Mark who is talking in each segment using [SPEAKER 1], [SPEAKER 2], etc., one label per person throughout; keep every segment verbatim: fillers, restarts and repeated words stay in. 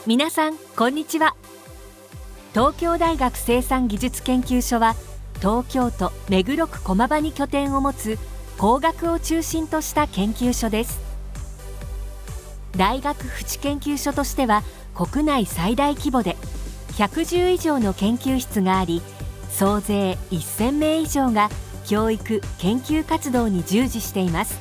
[SPEAKER 1] 皆さんこんにちは。東京大学生産技術研究所は東京都目黒区駒場に拠点を持つ工学を中心とした研究所です。大学淵研究所としては国内最大規模でひゃくじゅう以上の研究室があり、総勢せんめい以上が教育・研究活動に従事しています。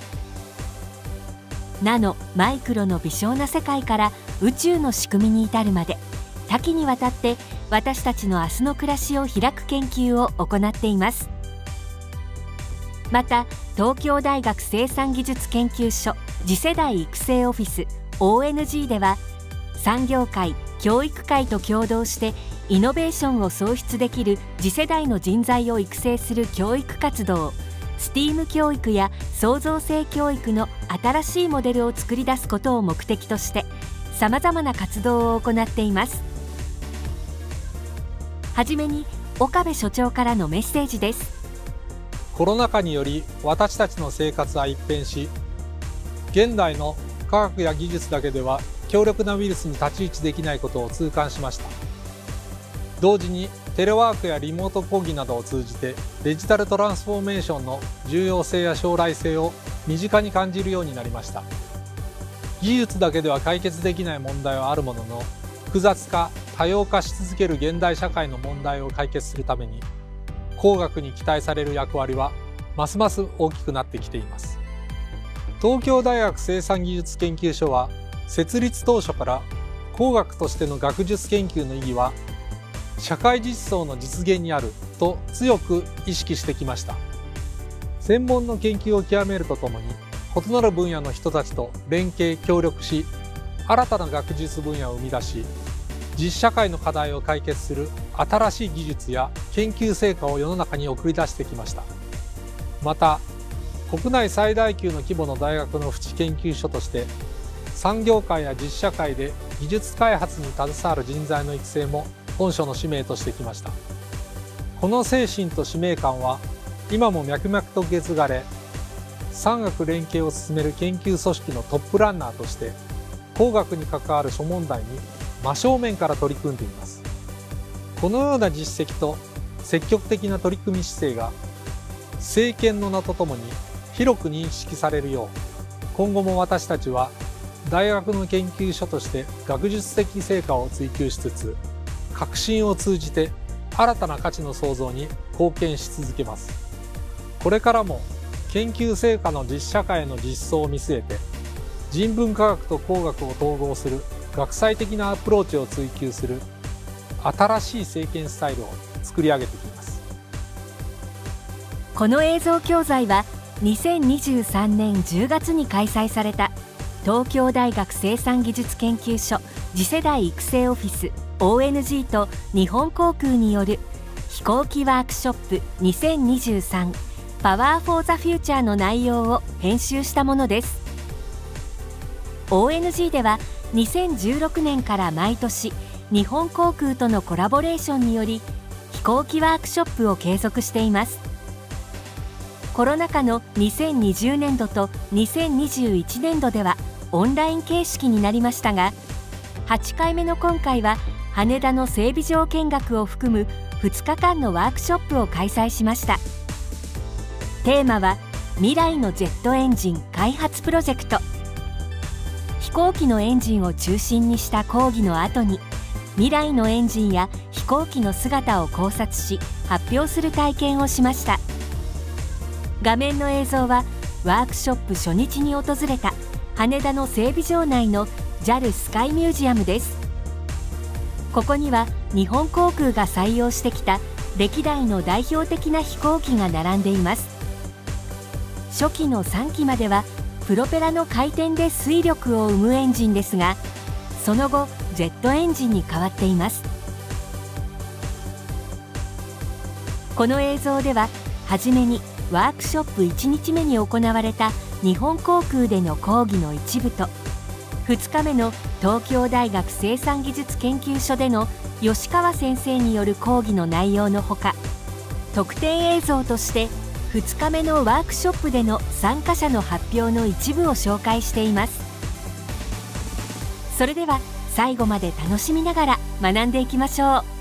[SPEAKER 1] ナノ・マイクロの微小な世界から宇宙の仕組みに至るまで多岐にわたって私たちの明日の暮らしを開く研究を行っています。また東京大学生産技術研究所次世代育成オフィス オーエヌジー では産業界・教育界と共同してイノベーションを創出できる次世代の人材を育成する教育活動、スティーム 教育や創造性教育の新しいモデルを作り出すことを目的としてさまざまな活動を行っています。はじめに岡部所長からのメッセージです。
[SPEAKER 2] コロナ禍により私たちの生活は一変し、現代の科学や技術だけでは強力なウイルスに太刀打ちできないことを痛感しました。同時にテレワークやリモート講義などを通じてデジタルトランスフォーメーションの重要性や将来性を身近に感じるようになりました。技術だけでは解決できない問題はあるものの、複雑化・多様化し続ける現代社会の問題を解決するために工学に期待される役割はますます大きくなってきています。東京大学生産技術研究所は設立当初から工学としての学術研究の意義は社会実装の実現にあると強く意識してきました。専門の研究を極めるとともに異なる分野の人たちと連携協力し、新たな学術分野を生み出し、実社会の課題を解決する新しい技術や研究成果を世の中に送り出してきました。また国内最大級の規模の大学の淵研究所として産業界や実社会で技術開発に携わる人材の育成も本書の使命としてきました。この精神と使命感は今も脈々と受け継がれ、産学連携を進める研究組織のトップランナーとして工学に関わる諸問題に真正面から取り組んでいます。このような実績と積極的な取り組み姿勢が政権の名とともに広く認識されるよう、今後も私たちは大学の研究所として学術的成果を追求しつつ、革新を通じて新たな価値の創造に貢献し続けます。これからも研究成果の実社会の実装を見据えて、人文科学と工学を統合する学際的なアプローチを追求する新しい政権スタイルを作り上げていきます。
[SPEAKER 1] この映像教材はにせんにじゅうさんねんじゅうがつに開催された東京大学生産技術研究所次世代育成オフィス オーエヌジー と日本航空による飛行機ワークショップにせんにじゅうさんパワーフォーザフューチャーの内容を編集したものです。 オーエヌジー ではにせんじゅうろくねんから毎年日本航空とのコラボレーションにより飛行機ワークショップを継続しています。コロナ禍のにせんにじゅうねんどとにせんにじゅういちねんどではオンライン形式になりましたが、はちかいめの今回は羽田の整備場見学を含むふつかかんのワークショップを開催しました。テーマは未来のジェットエンジン開発プロジェクト。飛行機のエンジンを中心にした講義の後に未来のエンジンや飛行機の姿を考察し発表する体験をしました。画面の映像はワークショップ初日に訪れた羽田の整備場内の ジャル スカイミュージアムです。ここには日本航空が採用してきた歴代の代表的な飛行機が並んでいます。初期のさんきまではプロペラの回転で推力を生むエンジンですが、その後ジェットエンジンに変わっています。この映像でははじめにワークショップいちにちめに行われた日本航空での講義の一部と、ふつかめの東京大学生産技術研究所での吉川先生による講義の内容のほか、特典映像としてふつかめのワークショップでの参加者の発表の一部を紹介しています。それでは最後まで楽しみながら学んでいきましょう。